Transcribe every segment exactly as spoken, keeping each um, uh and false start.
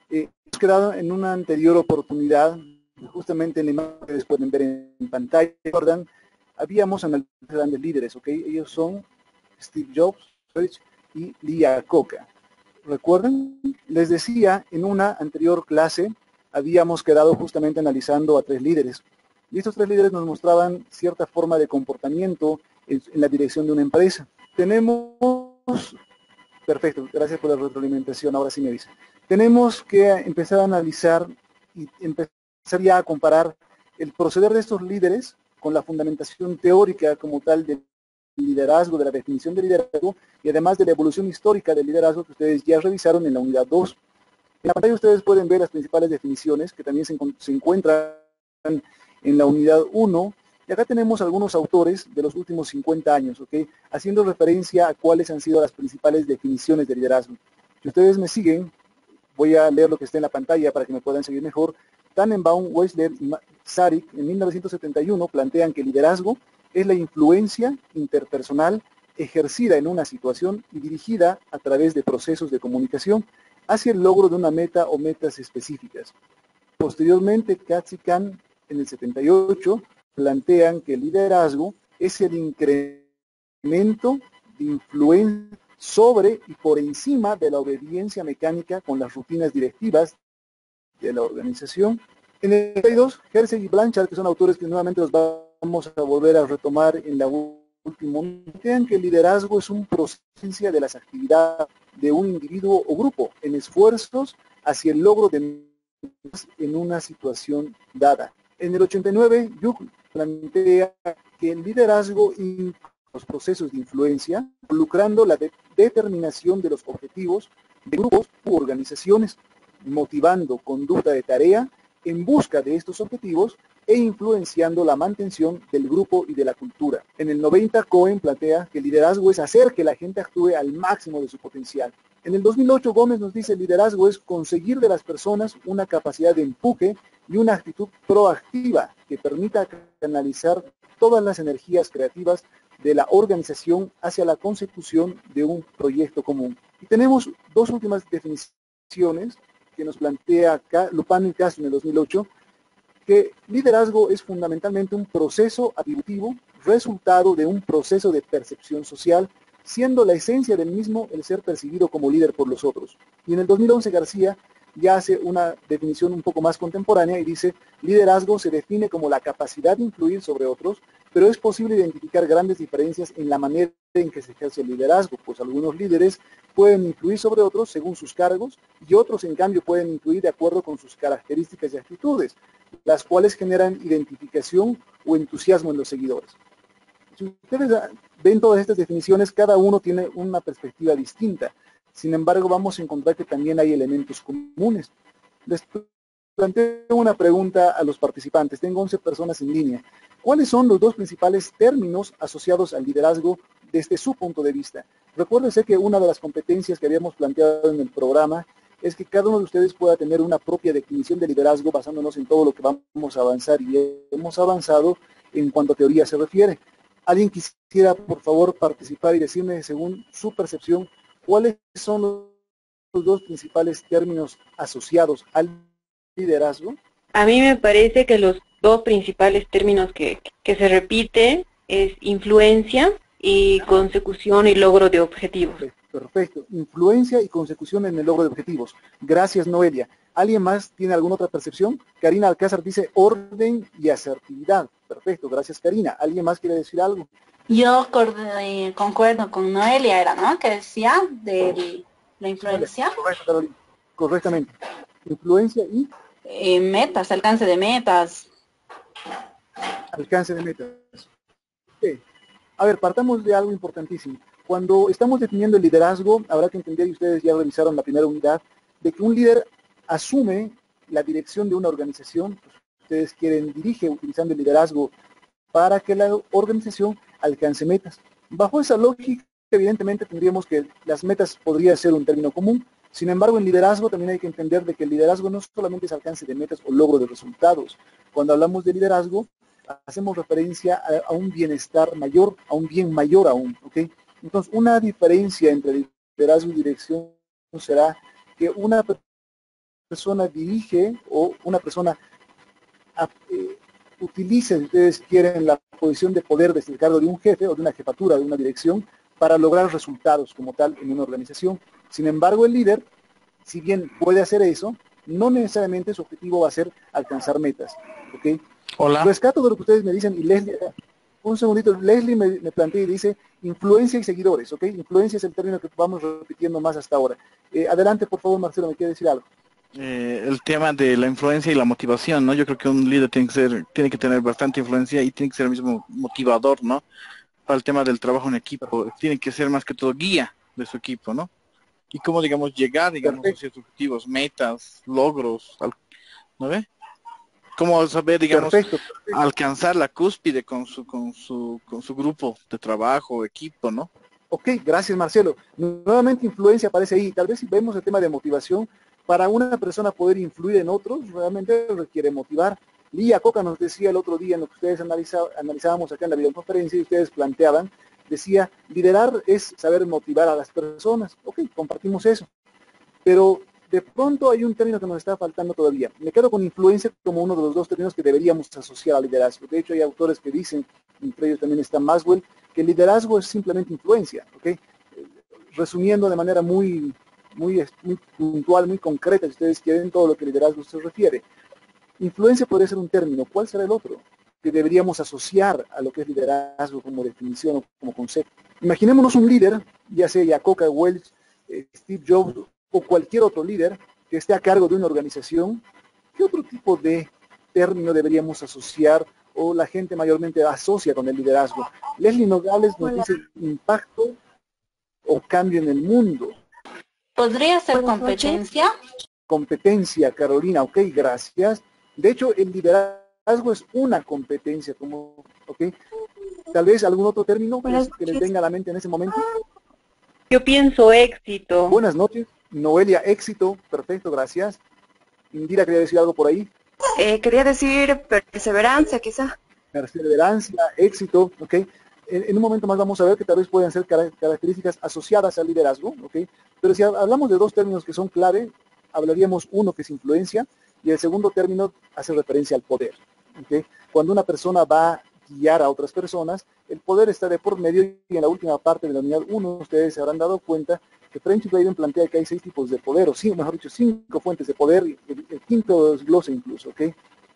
Eh, hemos quedado en una anterior oportunidad, justamente en la imagen que ustedes pueden ver en pantalla, recuerdan, habíamos analizado grandes líderes, ¿ok? Ellos son Steve Jobs y Lee Iacocca. ¿Recuerdan? Les decía, en una anterior clase habíamos quedado justamente analizando a tres líderes. Y estos tres líderes nos mostraban cierta forma de comportamiento en, en la dirección de una empresa. Tenemos, perfecto, gracias por la retroalimentación, ahora sí me avisa. Tenemos que empezar a analizar y empezar ya a comparar el proceder de estos líderes con la fundamentación teórica como tal del liderazgo, de la definición de liderazgo y además de la evolución histórica del liderazgo que ustedes ya revisaron en la unidad dos. En la pantalla ustedes pueden ver las principales definiciones que también se, se encuentran en la unidad uno, y acá tenemos algunos autores de los últimos cincuenta años, ¿ok? Haciendo referencia a cuáles han sido las principales definiciones de liderazgo. Si ustedes me siguen, voy a leer lo que está en la pantalla para que me puedan seguir mejor. Tannenbaum, Weisler y Sarik en mil novecientos setenta y uno plantean que el liderazgo es la influencia interpersonal ejercida en una situación y dirigida a través de procesos de comunicación hacia el logro de una meta o metas específicas. Posteriormente, Katz y Kahn en el setenta y ocho plantean que el liderazgo es el incremento de influencia sobre y por encima de la obediencia mecánica con las rutinas directivas de la organización. En el setenta y dos, Hersey y Blanchard, que son autores que nuevamente los vamos a volver a retomar en la última, plantean que el liderazgo es un proceso de las actividades de un individuo o grupo en esfuerzos hacia el logro de en una situación dada. En el ochenta y nueve, Yuc plantea que el liderazgo incluye los procesos de influencia, involucrando la de determinación de los objetivos de grupos u organizaciones, motivando conducta de tarea en busca de estos objetivos e influenciando la mantención del grupo y de la cultura. En el noventa, Cohen plantea que el liderazgo es hacer que la gente actúe al máximo de su potencial. En el dos mil ocho, Gómez nos dice: el liderazgo es conseguir de las personas una capacidad de empuje y una actitud proactiva que permita canalizar todas las energías creativas de la organización hacia la consecución de un proyecto común. Y tenemos dos últimas definiciones que nos plantea Lupano y Castro en el dos mil ocho, que liderazgo es fundamentalmente un proceso atributivo, resultado de un proceso de percepción social, siendo la esencia del mismo el ser percibido como líder por los otros. Y en el dos mil once García ya hace una definición un poco más contemporánea y dice: liderazgo se define como la capacidad de influir sobre otros, pero es posible identificar grandes diferencias en la manera en que se ejerce el liderazgo, pues algunos líderes pueden influir sobre otros según sus cargos y otros en cambio pueden influir de acuerdo con sus características y actitudes, las cuales generan identificación o entusiasmo en los seguidores. Si ustedes ven todas estas definiciones, cada uno tiene una perspectiva distinta. Sin embargo, vamos a encontrar que también hay elementos comunes. Les planteo una pregunta a los participantes. Tengo once personas en línea. ¿Cuáles son los dos principales términos asociados al liderazgo desde su punto de vista? Recuérdense que una de las competencias que habíamos planteado en el programa es que cada uno de ustedes pueda tener una propia definición de liderazgo basándonos en todo lo que vamos a avanzar, y hemos avanzado en cuanto a teoría se refiere. ¿Alguien quisiera, por favor, participar y decirme, según su percepción, cuáles son los dos principales términos asociados al liderazgo? A mí me parece que los dos principales términos que, que se repiten es influencia y consecución y logro de objetivos. Perfecto. Influencia y consecución en el logro de objetivos. Gracias, Noelia. ¿Alguien más tiene alguna otra percepción? Karina Alcázar dice orden y asertividad. Perfecto, gracias, Karina. ¿Alguien más quiere decir algo? Yo eh, concuerdo con Noelia, era, ¿no? Que decía de la influencia. Correcto, Carolina. Correctamente. Influencia y... Eh, metas, alcance de metas. Alcance de metas. Okay. A ver, partamos de algo importantísimo. Cuando estamos definiendo el liderazgo, habrá que entender, y ustedes ya revisaron la primera unidad, de que un líder asume la dirección de una organización. Pues, ustedes quieren, dirige utilizando el liderazgo para que la organización alcance metas. Bajo esa lógica, evidentemente tendríamos que las metas podría ser un término común. Sin embargo, en liderazgo también hay que entender de que el liderazgo no solamente es alcance de metas o logro de resultados. Cuando hablamos de liderazgo, hacemos referencia a, a un bienestar mayor, a un bien mayor aún, ¿ok? Entonces, una diferencia entre liderazgo y dirección será que una persona dirige o una persona a, eh, utilice, si ustedes quieren, la posición de poder desde el cargo de un jefe o de una jefatura, de una dirección, para lograr resultados como tal en una organización. Sin embargo, el líder, si bien puede hacer eso, no necesariamente su objetivo va a ser alcanzar metas. ¿Okay? Hola. Rescato de lo que ustedes me dicen, y Leslie, un segundito, Leslie me, me plantea y dice, influencia y seguidores, ¿ok? Influencia es el término que vamos repitiendo más hasta ahora. Eh, adelante, por favor, Marcelo, ¿me quiere decir algo? Eh, el tema de la influencia y la motivación, ¿no? Yo creo que un líder tiene que ser, tiene que tener bastante influencia y tiene que ser el mismo motivador, ¿no? Para el tema del trabajo en equipo, tiene que ser más que todo guía de su equipo, ¿no? Y cómo, digamos, llegar, digamos, Perfecto. a ciertos objetivos, metas, logros, al- ¿no ve? Cómo saber, digamos, Perfecto, perfecto. alcanzar la cúspide con su, con su, con su grupo de trabajo, equipo, ¿no? Ok, gracias, Marcelo. Nuevamente influencia aparece ahí. Tal vez si vemos el tema de motivación, para una persona poder influir en otros, realmente requiere motivar. Lía Coca nos decía el otro día en lo que ustedes analiza, analizábamos acá en la videoconferencia y ustedes planteaban, decía, liderar es saber motivar a las personas. Ok, compartimos eso. Pero de pronto hay un término que nos está faltando todavía. Me quedo con influencia como uno de los dos términos que deberíamos asociar al liderazgo. De hecho, hay autores que dicen, entre ellos también está Maxwell, que el liderazgo es simplemente influencia. ¿Okay? Resumiendo de manera muy, muy, muy puntual, muy concreta, si ustedes quieren, todo lo que liderazgo se refiere. Influencia podría ser un término. ¿Cuál será el otro que deberíamos asociar a lo que es liderazgo como definición o como concepto? Imaginémonos un líder, ya sea Iacocca, Welch, eh, Steve Jobs o cualquier otro líder que esté a cargo de una organización. ¿Qué otro tipo de término deberíamos asociar o la gente mayormente asocia con el liderazgo? Leslie Nogales nos Hola. dice impacto o cambio en el mundo. ¿Podría ser Buenas noches. competencia? Competencia, Carolina, ok, gracias. De hecho, el liderazgo es una competencia, como, ok. Tal vez algún otro término que, Buenas que les noches. venga a la mente en ese momento. Yo pienso éxito. Buenas noches, Noelia, éxito, perfecto, gracias. Indira quería decir algo por ahí. Eh, quería decir perseverancia, quizá. Perseverancia, éxito, ok. En, en un momento más vamos a ver que tal vez pueden ser cara- características asociadas al liderazgo, ok. Pero si hablamos de dos términos que son clave, hablaríamos uno que es influencia y el segundo término hace referencia al poder, ok. Cuando una persona va a guiar a otras personas, el poder está de por medio y en la última parte de la unidad uno ustedes se habrán dado cuenta que French Braden plantea que hay seis tipos de poder, o cinco, mejor dicho, cinco fuentes de poder, el, el quinto desglose incluso, ok.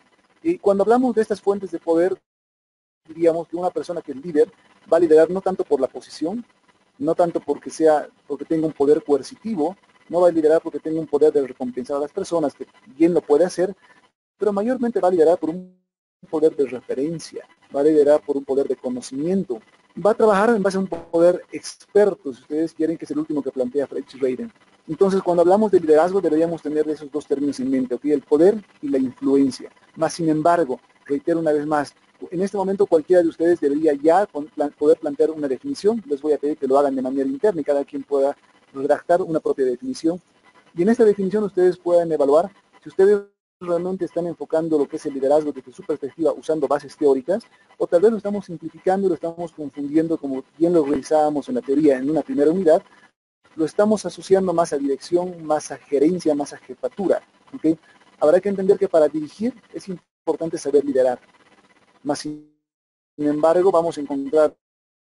Y cuando hablamos de estas fuentes de poder, diríamos que una persona que es líder va a liderar no tanto por la posición, no tanto porque sea, porque tenga un poder coercitivo, no va a liderar porque tenga un poder de recompensar a las personas, que bien lo puede hacer, pero mayormente va a liderar por un poder de referencia, va a liderar por un poder de conocimiento, va a trabajar en base a un poder experto, si ustedes quieren, que es el último que plantea French Braden. Entonces, cuando hablamos de liderazgo, deberíamos tener esos dos términos en mente, ¿ok? El poder y la influencia. Más sin embargo, reitero una vez más, en este momento cualquiera de ustedes debería ya poder plantear una definición. Les voy a pedir que lo hagan de manera interna y cada quien pueda redactar una propia definición. Y en esta definición ustedes puedan evaluar si ustedes realmente están enfocando lo que es el liderazgo desde su perspectiva usando bases teóricas, o tal vez lo estamos simplificando y lo estamos confundiendo, como bien lo realizábamos en la teoría en una primera unidad, lo estamos asociando más a dirección, más a gerencia, más a jefatura. ¿Okay? Habrá que entender que para dirigir es importante saber liderar. Más sin embargo, vamos a encontrar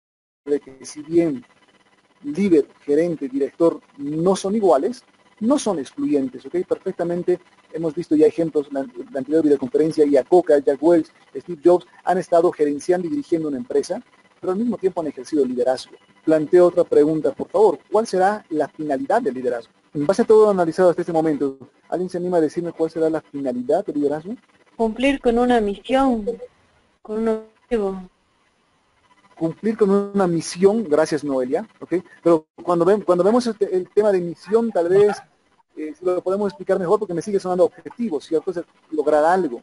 de que si bien líder, gerente, director no son iguales, no son excluyentes, ¿ok? Perfectamente hemos visto ya ejemplos en la, la anterior videoconferencia, Iacocca, Jack Welch, Steve Jobs han estado gerenciando y dirigiendo una empresa, pero al mismo tiempo han ejercido liderazgo. Planteo otra pregunta, por favor, ¿cuál será la finalidad del liderazgo? En base a todo lo analizado hasta este momento, ¿alguien se anima a decirme cuál será la finalidad del liderazgo? Cumplir con una misión, con un objetivo. Cumplir con una misión, gracias Noelia, ¿ok? Pero cuando, ve, cuando vemos este, el tema de misión, tal vez eh, lo podemos explicar mejor porque me sigue sonando objetivo, ¿cierto? Es lograr algo.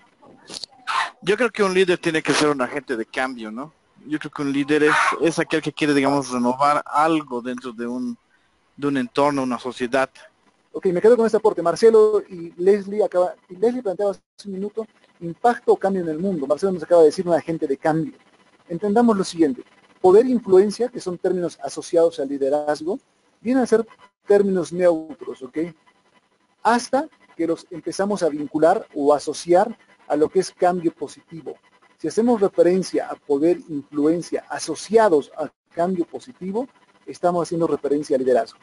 Yo creo que un líder tiene que ser un agente de cambio, ¿no? Yo creo que un líder es, es aquel que quiere, digamos, renovar algo dentro de un, de un entorno, una sociedad. Ok, me quedo con este aporte. Marcelo y Leslie acaba, y Leslie planteaba hace un minuto, impacto o cambio en el mundo. Marcelo nos acaba de decir un agente de cambio. Entendamos lo siguiente, poder e influencia, que son términos asociados al liderazgo, vienen a ser términos neutros, ¿ok? Hasta que los empezamos a vincular o asociar a lo que es cambio positivo. Si hacemos referencia a poder, influencia, asociados a cambio positivo, estamos haciendo referencia a liderazgo.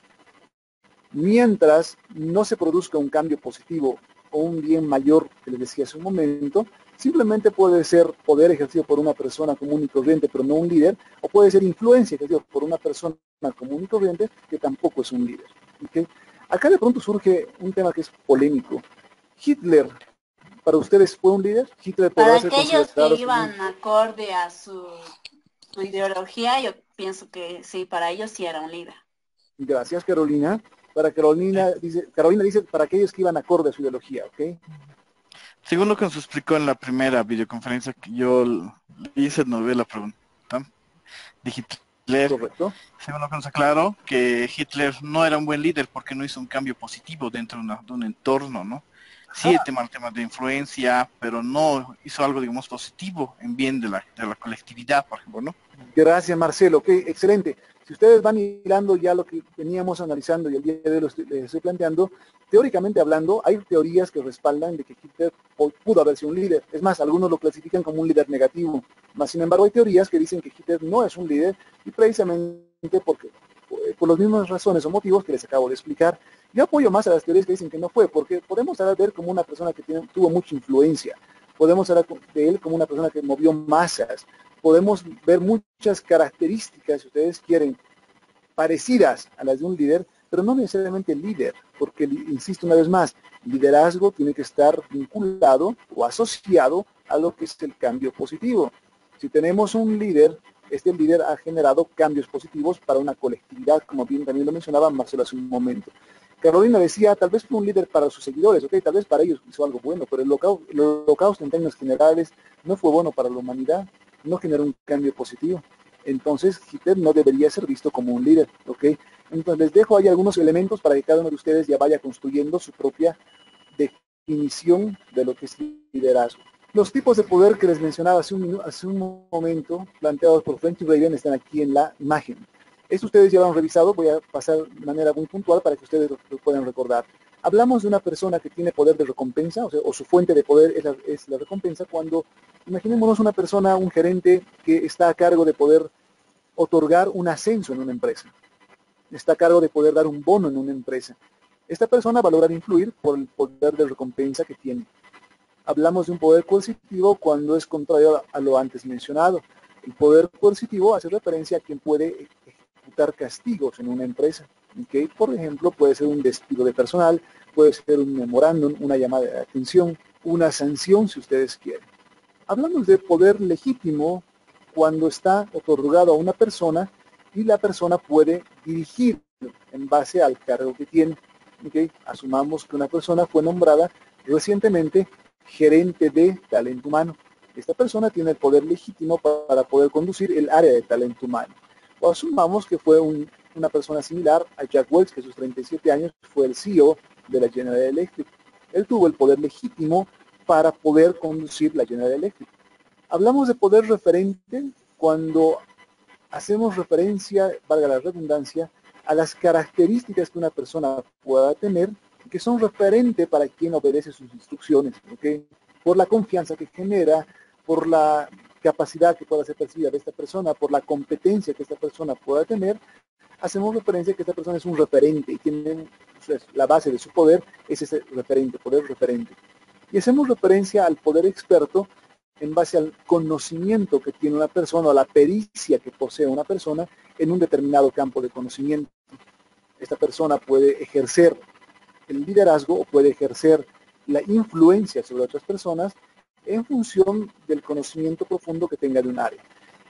Mientras no se produzca un cambio positivo o un bien mayor, que les decía hace un momento, simplemente puede ser poder ejercido por una persona común y corriente, pero no un líder, o puede ser influencia ejercida por una persona común y corriente, que tampoco es un líder. ¿Okay? Acá de pronto surge un tema que es polémico. Hitler, ¿para ustedes fue un líder? Hitler Para ser aquellos que considerado iban como un- acorde a su, su ideología, yo pienso que sí, para ellos sí era un líder. Gracias, Carolina. Para Carolina dice, Carolina dice para aquellos que iban acorde a su ideología, ¿ok? Según lo que nos explicó en la primera videoconferencia que yo l- hice, nos ve la pregunta de Hitler. Correcto. Según lo que nos aclaró, que Hitler no era un buen líder porque no hizo un cambio positivo dentro de, una- de un entorno, ¿no? Sí, el tema, el tema de influencia, pero no hizo algo, digamos, positivo en bien de la, de la colectividad, por ejemplo, ¿no? Gracias, Marcelo. Ok, excelente. Si ustedes van hilando ya lo que veníamos analizando y el día de hoy lo estoy, les estoy planteando, teóricamente hablando, hay teorías que respaldan de que Hitler pudo haber sido un líder. Es más, algunos lo clasifican como un líder negativo. Más sin embargo, hay teorías que dicen que Hitler no es un líder y precisamente porque, por las mismas razones o motivos que les acabo de explicar. Yo apoyo más a las teorías que dicen que no fue, porque podemos ahora ver como una persona que tiene, tuvo mucha influencia. Podemos hablar de él como una persona que movió masas. Podemos ver muchas características, si ustedes quieren, parecidas a las de un líder, pero no necesariamente líder, porque, insisto una vez más, liderazgo tiene que estar vinculado o asociado a lo que es el cambio positivo. Si tenemos un líder, este líder ha generado cambios positivos para una colectividad, como bien también lo mencionaba Marcelo hace un momento. Carolina decía, tal vez fue un líder para sus seguidores, ok, tal vez para ellos hizo algo bueno, pero el holocausto, el holocausto en términos generales no fue bueno para la humanidad, no generó un cambio positivo. Entonces Hitler no debería ser visto como un líder, ok. Entonces les dejo ahí algunos elementos para que cada uno de ustedes ya vaya construyendo su propia definición de lo que es liderazgo. Los tipos de poder que les mencionaba hace un, hace un momento, planteados por Frenchy Raven, están aquí en la imagen. Esto ustedes ya lo han revisado, voy a pasar de manera muy puntual para que ustedes lo, lo puedan recordar. Hablamos de una persona que tiene poder de recompensa, o, sea, o su fuente de poder es la, es la recompensa, cuando imaginémonos una persona, un gerente que está a cargo de poder otorgar un ascenso en una empresa. Está a cargo de poder dar un bono en una empresa. Esta persona va a lograr influir por el poder de recompensa que tiene. Hablamos de un poder coercitivo cuando es contrario a lo antes mencionado. El poder coercitivo hace referencia a quien puede ejecutar castigos en una empresa. ¿Okay? Por ejemplo, puede ser un despido de personal, puede ser un memorándum, una llamada de atención, una sanción si ustedes quieren. Hablamos de poder legítimo cuando está otorgado a una persona y la persona puede dirigir en base al cargo que tiene. ¿Okay? Asumamos que una persona fue nombrada recientemente gerente de talento humano. Esta persona tiene el poder legítimo para poder conducir el área de talento humano. O asumamos que fue un, una persona similar a Jack Welch, que a sus treinta y siete años fue el C E O de la General Electric. Él tuvo el poder legítimo para poder conducir la General Electric. Hablamos de poder referente cuando hacemos referencia, valga la redundancia, a las características que una persona pueda tener que son referente para quien obedece sus instrucciones, ¿okay? Por la confianza que genera, por la capacidad que pueda ser percibida de esta persona, por la competencia que esta persona pueda tener, hacemos referencia a que esta persona es un referente y tiene pues, la base de su poder es ese referente, poder referente. Y hacemos referencia al poder experto en base al conocimiento que tiene una persona o la pericia que posee una persona en un determinado campo de conocimiento. Esta persona puede ejercer el liderazgo o puede ejercer la influencia sobre otras personas en función del conocimiento profundo que tenga de un área.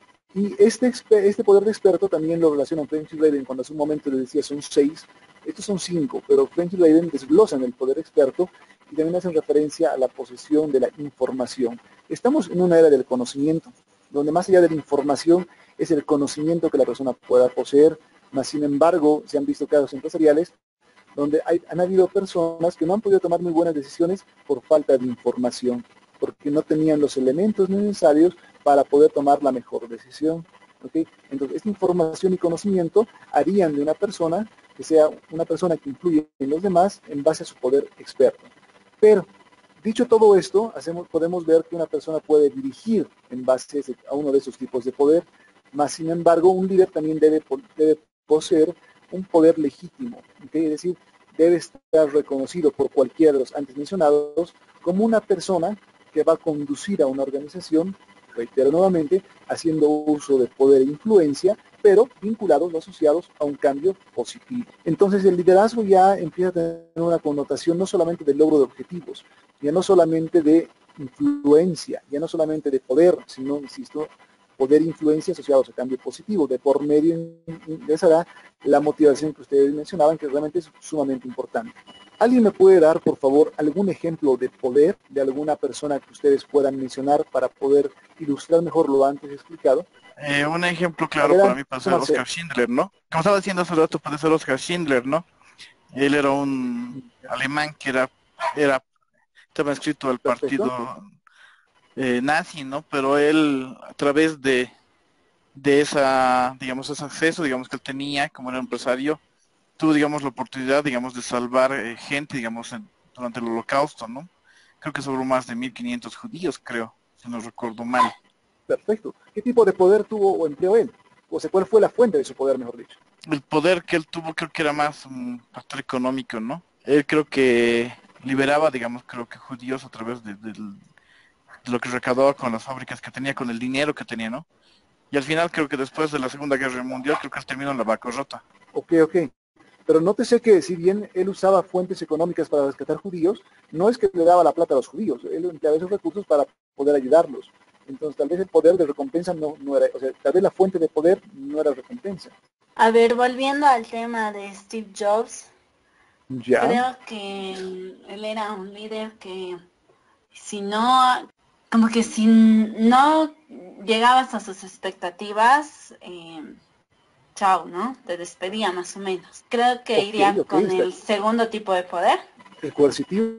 Y este, este poder de experto también lo relaciona Frenchy Raven cuando hace un momento le decía son seis, estos son cinco, pero Frenchy Raven desglosan el poder experto y también hacen referencia a la posesión de la información. Estamos en una era del conocimiento, donde más allá de la información es el conocimiento que la persona pueda poseer, mas sin embargo se han visto casos empresariales donde hay, han habido personas que no han podido tomar muy buenas decisiones por falta de información, porque no tenían los elementos necesarios para poder tomar la mejor decisión. ¿Okay? Entonces, esta información y conocimiento harían de una persona que sea una persona que influye en los demás en base a su poder experto. Pero, dicho todo esto, hacemos, podemos ver que una persona puede dirigir en base a, ese, a uno de esos tipos de poder, más sin embargo, un líder también debe, debe poseer un poder legítimo, ¿okay? Es decir, debe estar reconocido por cualquiera de los antes mencionados como una persona que va a conducir a una organización, reitero nuevamente, haciendo uso de poder e influencia, pero vinculados o asociados a un cambio positivo. Entonces el liderazgo ya empieza a tener una connotación no solamente del logro de objetivos, ya no solamente de influencia, ya no solamente de poder, sino, insisto, poder e influencia asociados a cambio positivo. De por medio ingresará la motivación que ustedes mencionaban, que realmente es sumamente importante. ¿Alguien me puede dar, por favor, algún ejemplo de poder de alguna persona que ustedes puedan mencionar para poder ilustrar mejor lo antes explicado? Eh, un ejemplo claro Adelante, para mí puede ser Marcelo. Oscar Schindler, ¿no? Como estaba diciendo hace rato, puede ser Oscar Schindler, ¿no? Él era un alemán que era, era estaba inscrito al Perfecto. partido eh, nazi, ¿no? Pero él, a través de, de esa, digamos, ese acceso, digamos, que él tenía como era empresario, tuvo, digamos, la oportunidad, digamos, de salvar eh, gente, digamos, en- durante el Holocausto, ¿no? Creo que sobró más de mil quinientos judíos, creo, si no recuerdo mal. Perfecto. ¿Qué tipo de poder tuvo o empleó él? O sea, ¿cuál fue la fuente de su poder, mejor dicho? El poder que él tuvo creo que era más un factor económico, ¿no? Él creo que liberaba, digamos, creo que judíos a través de, del- de lo que recaudaba con las fábricas que tenía, con el dinero que tenía, ¿no? Y al final creo que después de la Segunda Guerra Mundial creo que él terminó en la bancarrota. Ok, ok. Pero nótese que si bien él usaba fuentes económicas para rescatar judíos, no es que le daba la plata a los judíos, él empleaba esos recursos para poder ayudarlos. Entonces tal vez el poder de recompensa no, no era, o sea, tal vez la fuente de poder no era recompensa. A ver, volviendo al tema de Steve Jobs, Ya, creo que él era un líder que si no, como que si no llegabas a sus expectativas, eh, chao, ¿no? Te despedía más o menos. Creo que ok, iría ok, con está. el segundo tipo de poder. El coercitivo,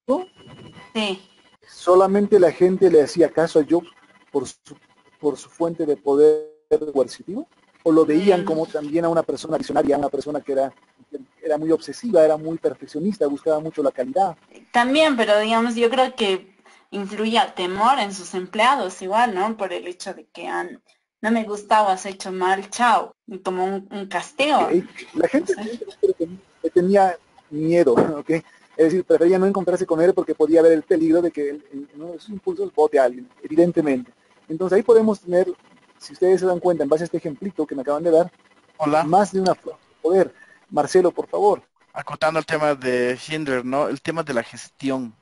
Sí. solamente la gente le hacía caso a Jobs por su, por su fuente de poder coercitivo, o lo veían Mm, como también a una persona visionaria, una persona que era, que era muy obsesiva, era muy perfeccionista, buscaba mucho la calidad. también, pero digamos, yo creo que influía temor en sus empleados igual, ¿no? Por el hecho de que han, no me gustaba, has hecho mal, chao, y como un, un castigo. ¿Ok? La No gente sé. le tenía, le tenía miedo, ¿ok? Es decir, prefería no encontrarse con él porque podía haber el peligro de que él, en uno de sus impulsos vote a alguien, evidentemente. Entonces ahí podemos tener, si ustedes se dan cuenta, en base a este ejemplito que me acaban de dar, Hola, más de una fuente de poder. Marcelo, por favor. acotando el tema de Schindler, ¿no? El tema de la gestión.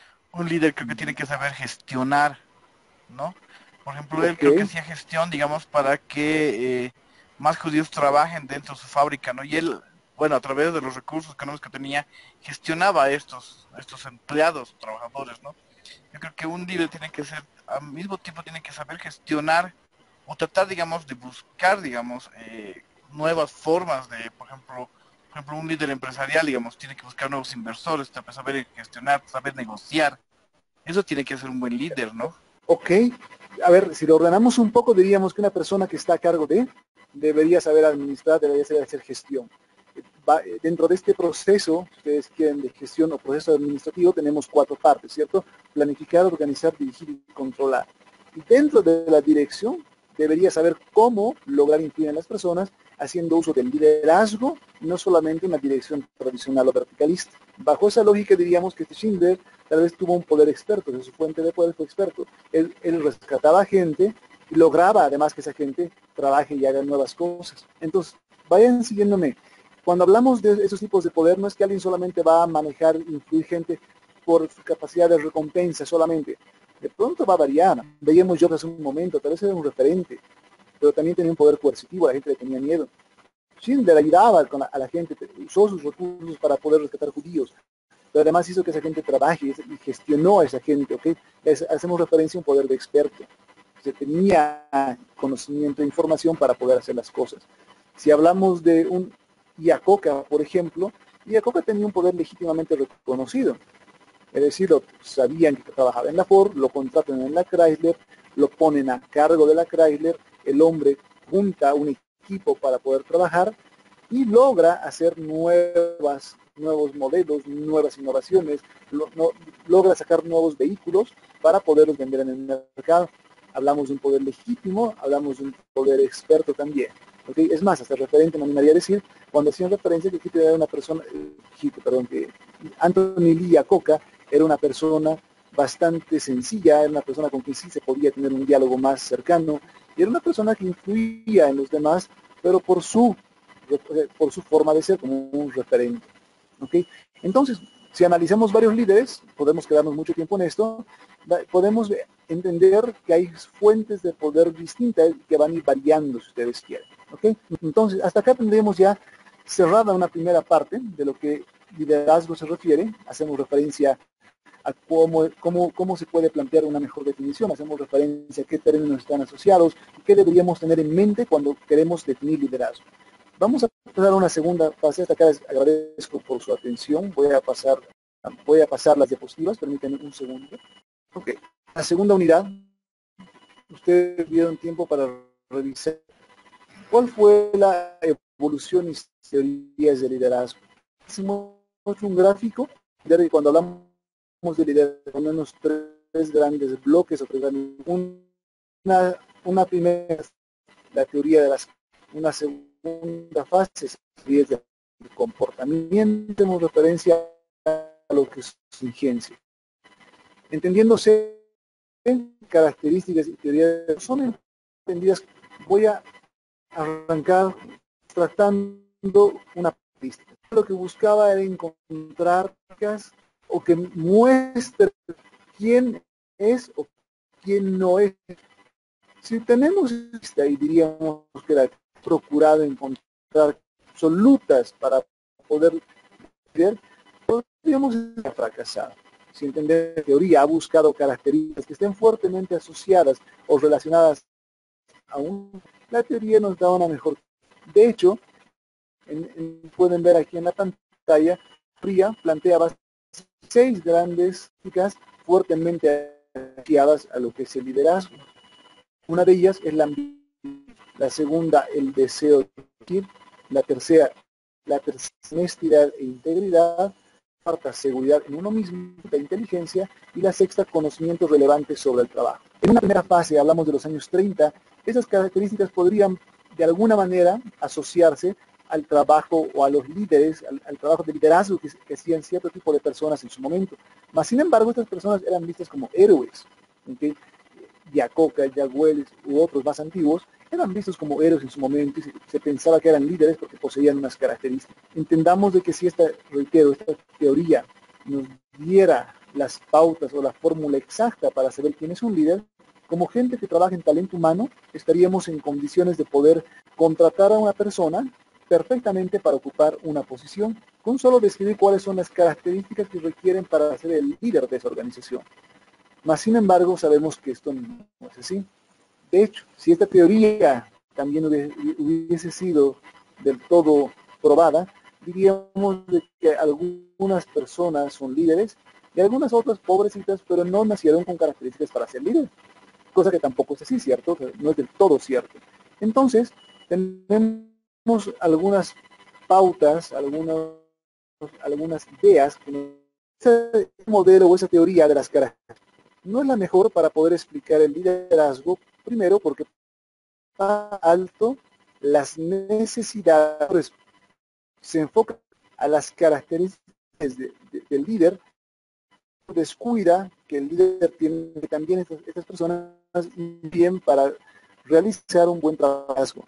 Un líder creo que tiene que saber gestionar, ¿no? Por ejemplo, él Ok, creo que hacía gestión, digamos, para que eh, más judíos trabajen dentro de su fábrica, ¿no? Y él, bueno, a través de los recursos económicos que tenía, gestionaba a estos, a estos empleados, trabajadores, ¿no? Yo creo que un líder tiene que ser, al mismo tiempo tiene que saber gestionar o tratar, digamos, de buscar, digamos, eh, nuevas formas de, por ejemplo, por ejemplo, un líder empresarial, digamos, tiene que buscar nuevos inversores, saber gestionar, saber negociar. Eso tiene que ser un buen líder, ¿no? ok. A ver, si lo ordenamos un poco, diríamos que una persona que está a cargo de, debería saber administrar, debería saber hacer gestión. Va, dentro de este proceso, si ustedes quieren, de gestión o proceso administrativo, tenemos cuatro partes, ¿cierto? Planificar, organizar, dirigir y controlar. Y dentro de la dirección, debería saber cómo lograr influir en las personas haciendo uso del liderazgo, no solamente una dirección tradicional o verticalista. Bajo esa lógica diríamos que este Schindler tal vez tuvo un poder experto, que su fuente de poder fue experto. Él, él rescataba gente y lograba además que esa gente trabaje y haga nuevas cosas. Entonces, vayan siguiéndome. Cuando hablamos de esos tipos de poder, no es que alguien solamente va a manejar, influir gente por su capacidad de recompensa solamente. De pronto va a variar. Veíamos yo hace un momento, tal vez era un referente, pero también tenía un poder coercitivo, a la gente le tenía miedo. Schindler ayudaba con la, a la gente, usó sus recursos para poder rescatar judíos, pero además hizo que esa gente trabaje y gestionó a esa gente, ¿ok? Es, hacemos referencia a un poder de experto. Se tenía conocimiento e información para poder hacer las cosas. Si hablamos de un Iacocca, por ejemplo, Iacocca tenía un poder legítimamente reconocido. Es decir, lo, sabían que trabajaba en la Ford, lo contratan en la Chrysler, lo ponen a cargo de la Chrysler, el hombre junta un equipo para poder trabajar y logra hacer nuevas, nuevos modelos, nuevas innovaciones, lo, no, logra sacar nuevos vehículos para poderlos vender en el mercado. Hablamos de un poder legítimo, hablamos de un poder experto también. ¿Okay? Es más, hasta referente me animaría a decir, cuando hacían referencia que Hitler era una persona, eh, perdón, que Anthony Lee Iacocca era una persona bastante sencilla, era una persona con quien sí se podía tener un diálogo más cercano, y era una persona que influía en los demás, pero por su, por su forma de ser como un referente. ¿Okay? Entonces, si analizamos varios líderes, podemos quedarnos mucho tiempo en esto, podemos entender que hay fuentes de poder distintas que van a ir variando si ustedes quieren. ¿Okay? Entonces, hasta acá tendremos ya cerrada una primera parte de lo que liderazgo se refiere. Hacemos referencia a cómo, cómo, cómo se puede plantear una mejor definición, hacemos referencia a qué términos están asociados y qué deberíamos tener en mente cuando queremos definir liderazgo. Vamos a pasar a una segunda fase. Hasta acá les agradezco por su atención. Voy a pasar, voy a pasar las diapositivas, permítanme un segundo. Ok, la segunda unidad, ustedes dieron tiempo para revisar cuál fue la evolución y teorías de liderazgo. Hicimos un gráfico de cuando hablamos de liderazgo, unos tres grandes bloques o tres grandes, una, una primera, la teoría de las, una segunda fase, es el comportamiento, tenemos referencia a lo que es inteligencia. Entendiéndose características y teorías son entendidas, voy a arrancar tratando una característica. Lo que buscaba era encontrar o que muestre quién es o quién no es. Si tenemos esta, y diríamos que la procurado encontrar absolutas para poder ver, podríamos estar fracasados. Si entender la teoría ha buscado características que estén fuertemente asociadas o relacionadas a un, la teoría nos da una mejor. De hecho, en, en, pueden ver aquí en la pantalla, Fría planteaba seis grandes técnicas fuertemente asociadas a lo que es el liderazgo. Una de ellas es la ambición, la segunda el deseo de vivir, la tercera la tercera honestidad e integridad, cuarta seguridad en uno mismo, la inteligencia, y la sexta conocimientos relevantes sobre el trabajo. En una primera fase, hablamos de los años treinta, esas características podrían de alguna manera asociarse al trabajo o a los líderes, al, al trabajo de liderazgo que, que hacían cierto tipo de personas en su momento. Mas, sin embargo, estas personas eran vistas como héroes. ¿Okay? Iacocca, Jack Welch u otros más antiguos eran vistos como héroes en su momento y se, se pensaba que eran líderes porque poseían unas características. Entendamos de que si esta, reitero, esta teoría nos diera las pautas o la fórmula exacta para saber quién es un líder, como gente que trabaja en talento humano, estaríamos en condiciones de poder contratar a una persona perfectamente para ocupar una posición, con solo describir cuáles son las características que requieren para ser el líder de esa organización. Mas, sin embargo, sabemos que esto no es así. De hecho, si esta teoría también hubiese sido del todo probada, diríamos de que algunas personas son líderes y algunas otras pobrecitas, pero no nacieron con características para ser líderes. Cosa que tampoco es así, ¿cierto? No es del todo cierto. Entonces, tenemos algunas pautas, algunas, algunas ideas, ese modelo o esa teoría de las características no es la mejor para poder explicar el liderazgo, primero porque está alto las necesidades, se enfoca a las características de, de, del líder, descuida que el líder tiene también estas, estas personas bien para realizar un buen trabajo.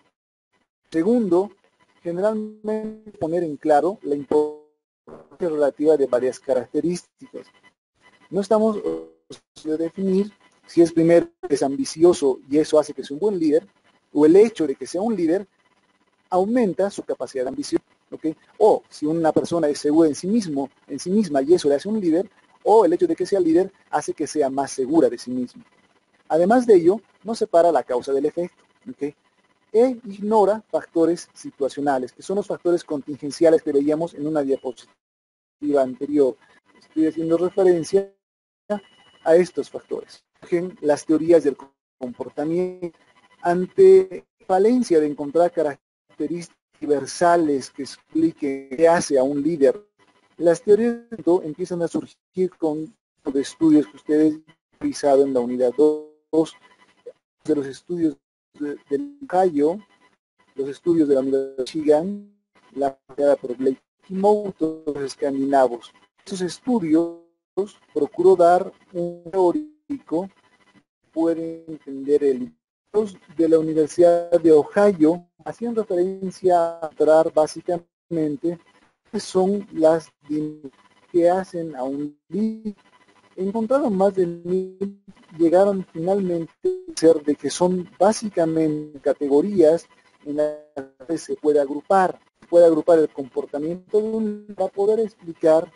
Segundo, generalmente poner en claro la importancia relativa de varias características. No estamos de definir si es primero es ambicioso y eso hace que sea un buen líder, o el hecho de que sea un líder aumenta su capacidad de ambición, ¿okay? O si una persona es segura en sí mismo, en sí misma y eso le hace un líder, o el hecho de que sea líder hace que sea más segura de sí mismo. Además de ello, no separa la causa del efecto, ¿okay? E ignora factores situacionales, que son los factores contingenciales que veíamos en una diapositiva anterior. Estoy haciendo referencia a estos factores. Las teorías del comportamiento ante falencia de encontrar características universales que expliquen qué hace a un líder. Las teorías empiezan a surgir con los estudios que ustedes han realizado en la unidad dos, de los estudios de, del Ohio, los estudios de la Universidad de Michigan, la creada por Blake Kimoto, los escandinavos. Estos estudios procuró dar un teórico que puede entender el de la Universidad de Ohio, hacían referencia a mostrar básicamente que son las que hacen a un líder. Encontraron más de mil, llegaron finalmente a ser de que son básicamente categorías en las que se puede agrupar, se puede agrupar el comportamiento de un líder para poder explicar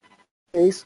es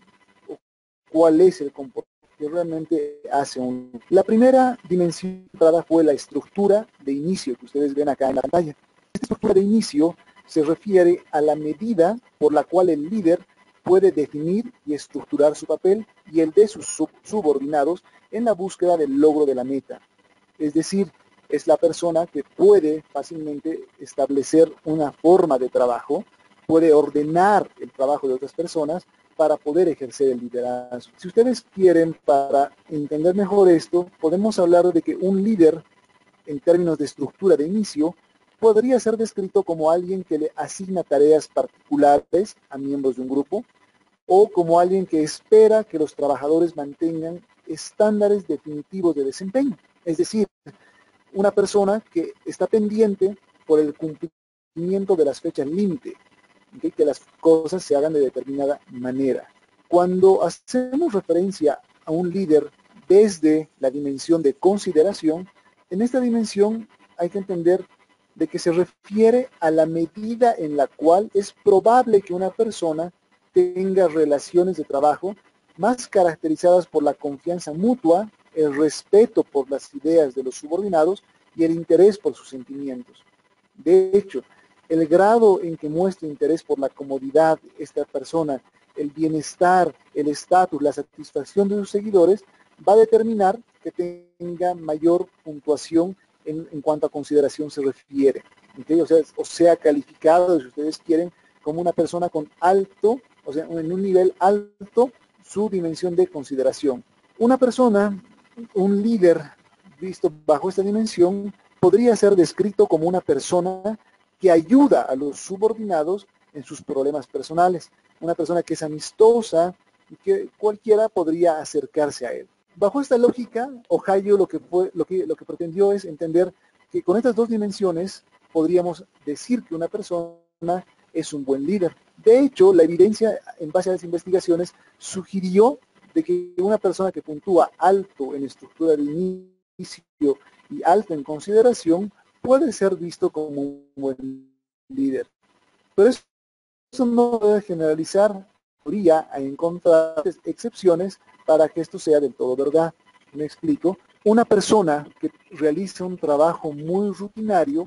cuál es el comportamiento que realmente hace un... La primera dimensión fue la estructura de inicio que ustedes ven acá en la pantalla. Esta estructura de inicio se refiere a la medida por la cual el líder puede definir y estructurar su papel y el de sus sub subordinados en la búsqueda del logro de la meta. Es decir, es la persona que puede fácilmente establecer una forma de trabajo, puede ordenar el trabajo de otras personas para poder ejercer el liderazgo. Si ustedes quieren, para entender mejor esto, podemos hablar de que un líder, en términos de estructura de inicio, podría ser descrito como alguien que le asigna tareas particulares a miembros de un grupo, o como alguien que espera que los trabajadores mantengan estándares definitivos de desempeño. Es decir, una persona que está pendiente por el cumplimiento de las fechas límite, ¿okay? Que las cosas se hagan de determinada manera. Cuando hacemos referencia a un líder desde la dimensión de consideración, en esta dimensión hay que entender de que se refiere a la medida en la cual es probable que una persona tenga relaciones de trabajo más caracterizadas por la confianza mutua, el respeto por las ideas de los subordinados y el interés por sus sentimientos. De hecho, el grado en que muestra interés por la comodidad esta persona, el bienestar, el estatus, la satisfacción de sus seguidores, va a determinar que tenga mayor puntuación en, en cuanto a consideración se refiere. ¿Okay? O sea, o sea, calificado, si ustedes quieren, como una persona con alto, o sea, en un nivel alto, su dimensión de consideración. Una persona, un líder visto bajo esta dimensión, podría ser descrito como una persona que ayuda a los subordinados en sus problemas personales. Una persona que es amistosa y que cualquiera podría acercarse a él. Bajo esta lógica, Ohio lo que, fue, lo que, lo que pretendió es entender que con estas dos dimensiones podríamos decir que una persona es un buen líder. De hecho, la evidencia en base a las investigaciones sugirió de que una persona que puntúa alto en estructura de inicio y alto en consideración puede ser visto como un buen líder. Pero eso no debe generalizar, podría encontrar excepciones para que esto sea del todo verdad. Me explico. Una persona que realiza un trabajo muy rutinario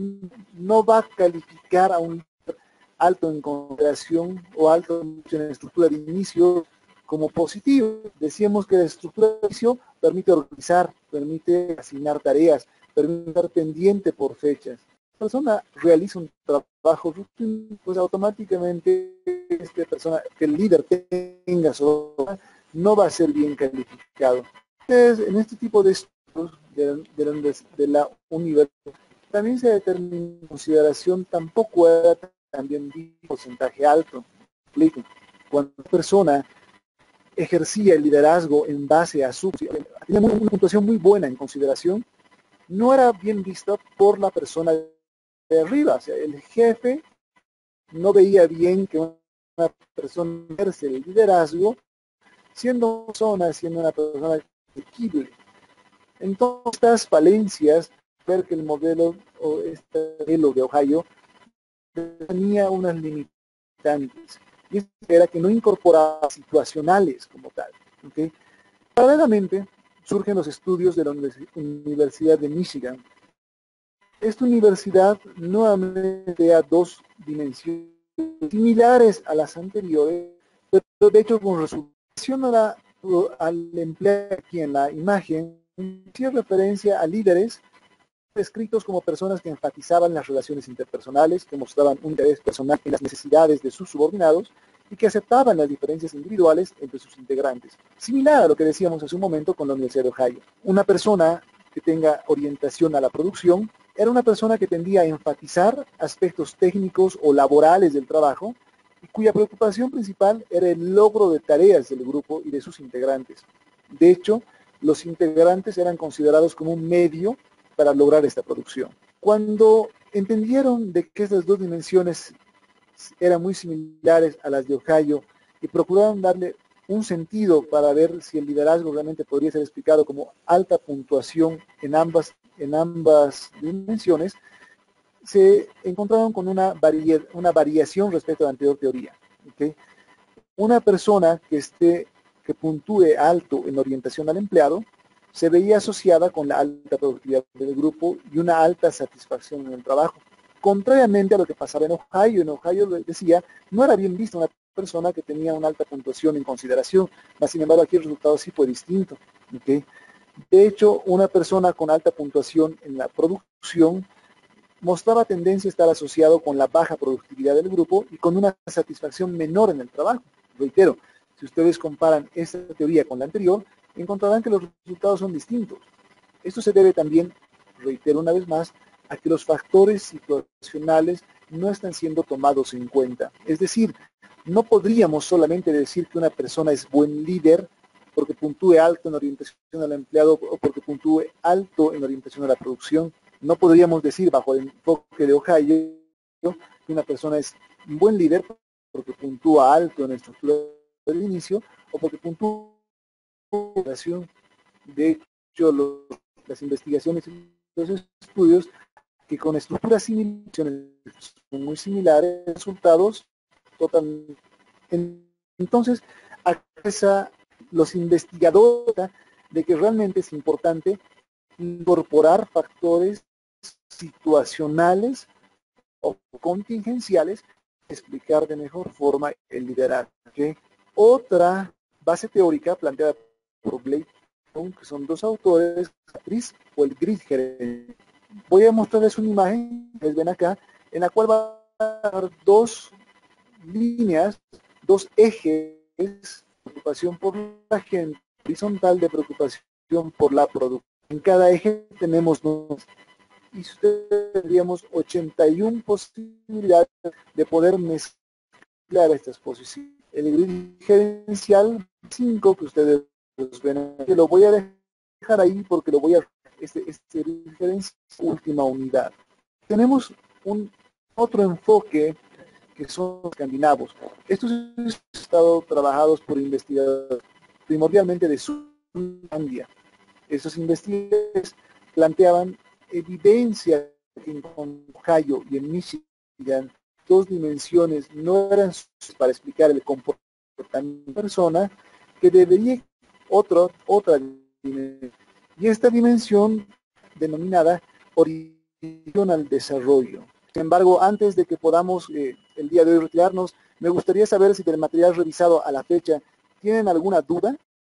no va a calificar a un líder alto en consideración o alto en estructura de inicio como positivo. Decíamos que la estructura de inicio permite organizar, permite asignar tareas, permite estar pendiente por fechas. La persona realiza un trabajo rutinario, pues automáticamente esta persona, que el líder tenga su no va a ser bien calificado. Entonces, en este tipo de estudios de, de, la, de la universidad, también se determina en consideración, tampoco era también un porcentaje alto. Explico. Cuando una persona ejercía el liderazgo en base a su, tenía una, una puntuación muy buena en consideración, no era bien vista por la persona de arriba. O sea, el jefe no veía bien que una persona ejerce el liderazgo siendo una persona, siendo una persona asequible. Entonces, estas falencias, ver que el modelo o este modelo de Ohio tenía unas limitantes, y esto era que no incorporaba situacionales como tal. ¿Okay? Paralelamente, surgen los estudios de la Universidad de Michigan. Esta universidad nuevamente da dos dimensiones similares a las anteriores, pero de hecho con resolución a la, al emplear aquí en la imagen, hacía referencia a líderes descritos como personas que enfatizaban las relaciones interpersonales, que mostraban un interés personal en las necesidades de sus subordinados y que aceptaban las diferencias individuales entre sus integrantes. Similar a lo que decíamos hace un momento con la Universidad de Ohio. Una persona que tenga orientación a la producción era una persona que tendía a enfatizar aspectos técnicos o laborales del trabajo y cuya preocupación principal era el logro de tareas del grupo y de sus integrantes. De hecho, los integrantes eran considerados como un medio para lograr esta producción. Cuando entendieron de que estas dos dimensiones eran muy similares a las de Ohio y procuraron darle un sentido para ver si el liderazgo realmente podría ser explicado como alta puntuación en ambas, en ambas dimensiones, se encontraron con una, varia, una variación respecto a la anterior teoría. ¿Okay? Una persona que, esté, que puntúe alto en orientación al empleado se veía asociada con la alta productividad del grupo y una alta satisfacción en el trabajo. Contrariamente a lo que pasaba en Ohio, en Ohio decía, no era bien vista una persona que tenía una alta puntuación en consideración, mas sin embargo aquí el resultado sí fue distinto. ¿Okay? De hecho, una persona con alta puntuación en la producción mostraba tendencia a estar asociado con la baja productividad del grupo y con una satisfacción menor en el trabajo. Reitero, si ustedes comparan esta teoría con la anterior, encontrarán que los resultados son distintos. Esto se debe también, reitero una vez más, a que los factores situacionales no están siendo tomados en cuenta. Es decir, no podríamos solamente decir que una persona es buen líder porque puntúe alto en orientación al empleado o porque puntúe alto en orientación a la producción. No podríamos decir bajo el enfoque de Ohio que una persona es un buen líder porque puntúa alto en la estructura del inicio o porque puntúa en la relación. De hecho, los, las investigaciones y los estudios que con estructuras similares son muy similares, resultados totalmente. Entonces, a los investigadores de que realmente es importante incorporar factores situacionales o contingenciales, explicar de mejor forma el liderazgo. ¿Okay? Otra base teórica planteada por Blake, que son dos autores, Matriz o el grid gerente. Voy a mostrarles una imagen, les ven acá, en la cual va a dar dos líneas, dos ejes de preocupación por la gente, horizontal de preocupación por la producción. En cada eje tenemos dos, y ustedes tendríamos ochenta y una posibilidades de poder mezclar estas posiciones. El grid gerencial cinco que ustedes ven, que lo voy a dejar ahí porque lo voy a este, este grid gerencial última unidad. Tenemos un otro enfoque que son escandinavos. Estos han estado trabajados por investigadores primordialmente de Finlandia. Estos investigadores planteaban evidencia que en Ohio y en Michigan dos dimensiones no eran para explicar el comportamiento de la persona, que debería otra, otra dimensión. Y esta dimensión denominada orientación al desarrollo. Sin embargo, antes de que podamos eh, el día de hoy retirarnos, me gustaría saber si del material revisado a la fecha tienen alguna duda